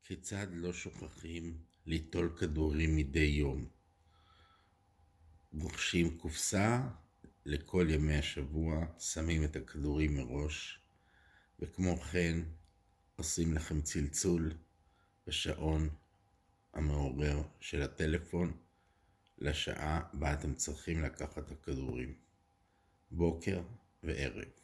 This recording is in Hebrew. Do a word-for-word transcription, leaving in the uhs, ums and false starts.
כיצד לא שוכחים ליטול כדורים מדי יום? רוכשים קופסה לכל ימי השבוע, שמים את הכדורים מראש, וכמו כן עושים לכם צלצול בשעון המעורר של הטלפון לשעה בה אתם צריכים לקחת את הכדורים, בוקר וערב.